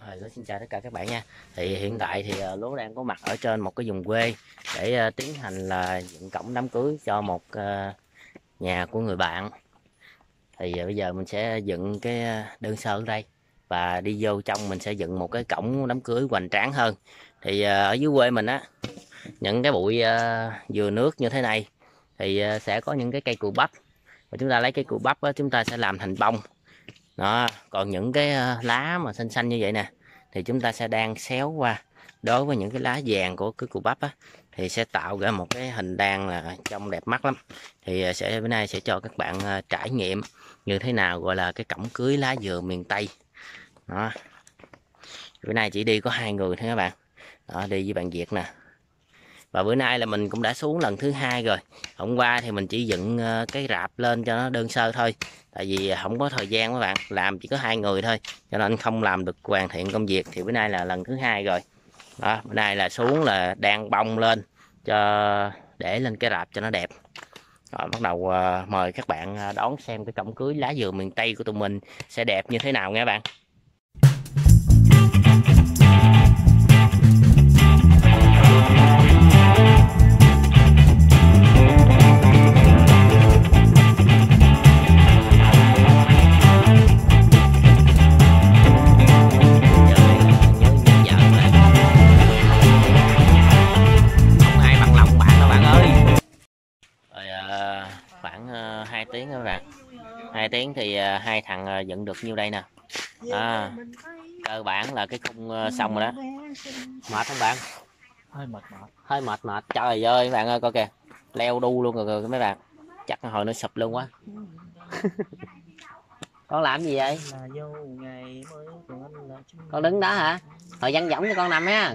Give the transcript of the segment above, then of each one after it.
Xin chào tất cả các bạn nha. Thì hiện tại thì Lúa đang có mặt ở trên một cái vùng quê để tiến hành là dựng cổng đám cưới cho một nhà của người bạn. Thì bây giờ mình sẽ dựng cái đơn sơ ở đây và đi vô trong mình sẽ dựng một cái cổng đám cưới hoành tráng hơn. Thì ở dưới quê mình á, những cái bụi dừa nước như thế này thì sẽ có những cái cây cù bắp, và chúng ta lấy cái cù bắp á, chúng ta sẽ làm thành bông đó. Còn những cái lá mà xanh xanh như vậy nè thì chúng ta sẽ đan xéo qua. Đối với những cái lá vàng của cái củ bắp á thì sẽ tạo ra một cái hình đan là trông đẹp mắt lắm. Thì bữa nay sẽ cho các bạn trải nghiệm như thế nào gọi là cái cổng cưới lá dừa miền Tây đó. Bữa nay chỉ đi có 2 người thôi các bạn đó, đi với bạn Việt nè. Và bữa nay là mình cũng đã xuống lần thứ 2 rồi. Hôm qua thì mình chỉ dựng cái rạp lên cho nó đơn sơ thôi, tại vì không có thời gian các bạn, làm chỉ có 2 người thôi cho nên không làm được hoàn thiện công việc. Thì bữa nay là lần thứ 2 rồi đó. Bữa nay là xuống là đan bông lên cho để lên cái rạp cho nó đẹp rồi. Bắt đầu mời các bạn đón xem cái cổng cưới lá dừa miền Tây của tụi mình sẽ đẹp như thế nào nha bạn. Khoảng 2 tiếng các bạn, 2 tiếng thì hai thằng dựng được nhiêu đây nè. Cơ bản là cái khung xong rồi đó. Mệt không bạn? Hơi mệt. Trời ơi các bạn ơi, coi kìa, leo đu luôn rồi mấy bạn, chắc hồi nó sụp luôn quá. Con làm gì vậy? Con đứng đó hả? Hồi dang võng cho con nằm ha.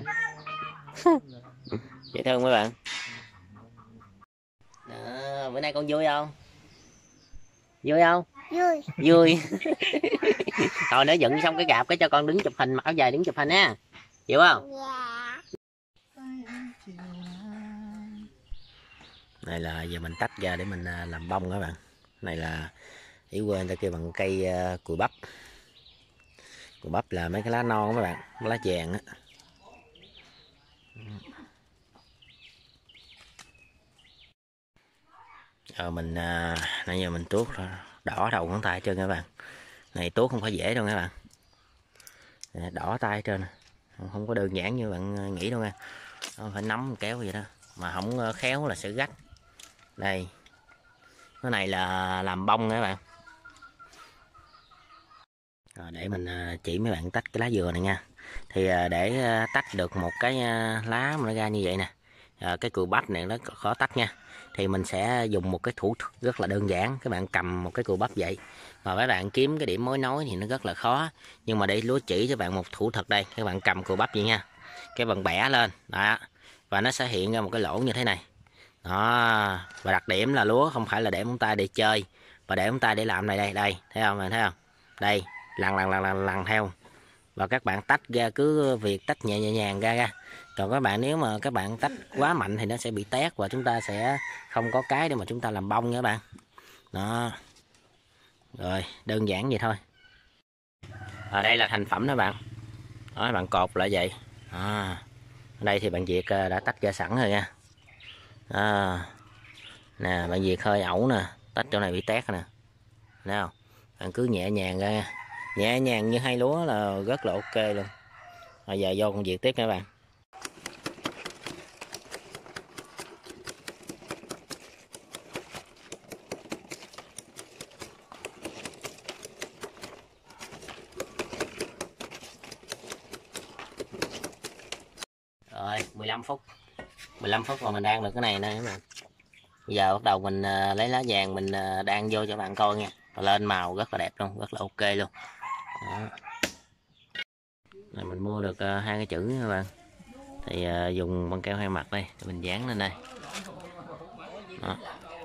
Dễ thương mấy bạn. Bữa nay con vui không? Vui không? Vui. Rồi nó dựng xong cái gạp cái cho con đứng chụp hình, mặc áo dài đứng chụp hình ha, chịu không? Này là giờ mình tách ra để mình làm bông các bạn. Này là ý quê người ta kêu bằng cây cùi bắp. Cùi bắp là mấy cái lá non các bạn, lá vàng á. Rồi mình nãy giờ mình tuốt đỏ đầu ngón tay trơn các bạn. Này tuốt không phải dễ đâu các bạn. Đỏ tay trên, không có đơn giản như bạn nghĩ đâu nha. Phải nắm kéo vậy đó, mà không khéo là sẽ gắt. Đây, cái này là làm bông các bạn. Rồi để mình chỉ mấy bạn tách cái lá dừa này nha. Thì để tách được một cái lá mà nó ra như vậy nè, cái cùi bắp này nó khó tách nha. Thì mình sẽ dùng một cái thủ thuật rất là đơn giản. Các bạn cầm một cái cùi bắp vậy và mấy bạn kiếm cái điểm mối nối thì nó rất là khó. Nhưng mà đây Lúa chỉ cho bạn một thủ thuật đây. Các bạn cầm cùi bắp vậy nha, cái bạn bẻ lên đó, và nó sẽ hiện ra một cái lỗ như thế này đó. Và đặc điểm là Lúa không phải là để móng tay để chơi, và để móng tay để làm này. Đây thấy không, thấy không? Đây, lần theo, và các bạn tách ra, cứ việc tách nhẹ nhàng ra. Còn các bạn nếu mà các bạn tách quá mạnh thì nó sẽ bị tét và chúng ta sẽ không có cái để mà chúng ta làm bông nha các bạn đó. Rồi đơn giản vậy thôi. Đây là thành phẩm đó bạn. Đó, bạn cột lại vậy. Ở đây thì bạn Việt đã tách ra sẵn rồi nha. Nè, bạn Việt hơi ẩu nè, tách chỗ này bị tét nè, thấy không? Bạn cứ nhẹ nhàng ra nha. Nhẹ nhàng như hai Lúa là rất là ok luôn. Bây giờ vô công việc tiếp nha các bạn. Rồi 15 phút mà mình đan được cái này nè các bạn. Bây giờ bắt đầu mình lấy lá vàng mình đan vô cho bạn coi nha. Và lên màu rất là đẹp luôn, rất là ok luôn đó. Rồi mình mua được 2 cái chữ nha các bạn. Thì dùng băng keo hai mặt đây để mình dán lên đây đó.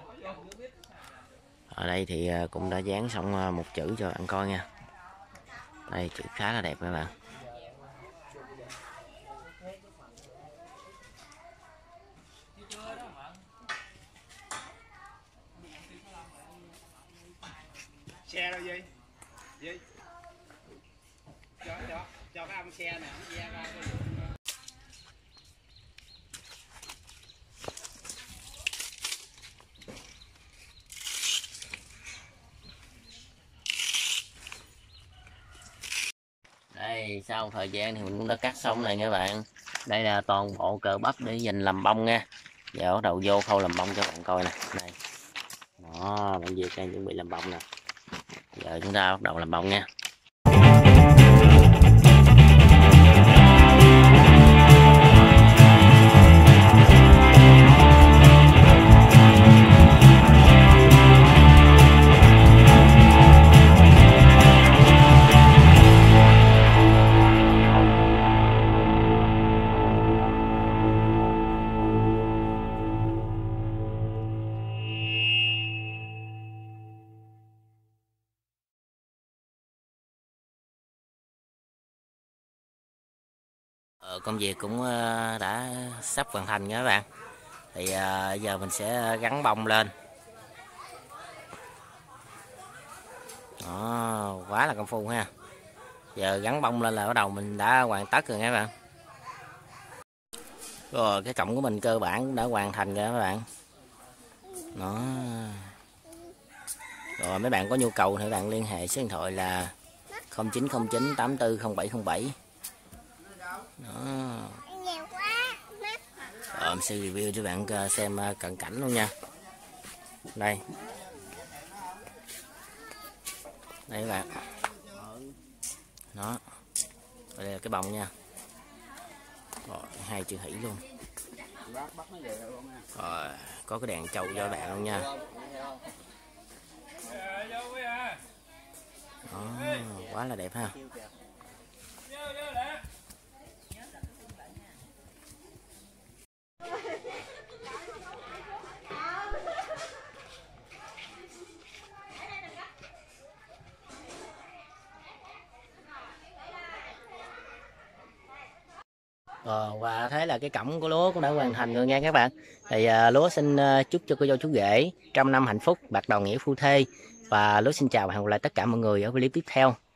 Ở đây thì cũng đã dán xong một chữ cho bạn coi nha. Đây chữ khá là đẹp các bạn. Xe đâu gì? Cho Đây, sau thời gian thì mình cũng đã cắt xong này các bạn. Đây là toàn bộ cờ bắp để dành làm bông nha. Giờ bắt đầu vô khâu làm bông cho bạn coi nè. Đây. Đó, bạn Việt đang chuẩn bị làm bông nè. Giờ chúng ta bắt đầu làm bông nha. Công việc cũng đã sắp hoàn thành nha các bạn. Thì giờ mình sẽ gắn bông lên. Đó, quá là công phu ha. Giờ gắn bông lên là bắt đầu mình đã hoàn tất rồi nha các bạn. Rồi cái cổng của mình cơ bản cũng đã hoàn thành rồi các bạn. Đó. Rồi mấy bạn có nhu cầu thì bạn liên hệ số điện thoại là 0909 840707. Đó. Rồi mình sẽ review cho bạn xem cận cảnh luôn nha. Đây. Đây các bạn. Đó. Đây là cái bông nha. Rồi, hai chữ hỷ luôn. Rồi, có cái đèn trâu cho các bạn luôn nha. Đó, quá là đẹp ha. Và thấy là cái cổng của lúa cũng đã hoàn thành rồi nha các bạn. Thì lúa xin chúc cho cô dâu chú rể trăm năm hạnh phúc, bạc đầu nghĩa phu thê. Và lúa xin chào và hẹn gặp lại tất cả mọi người ở clip tiếp theo.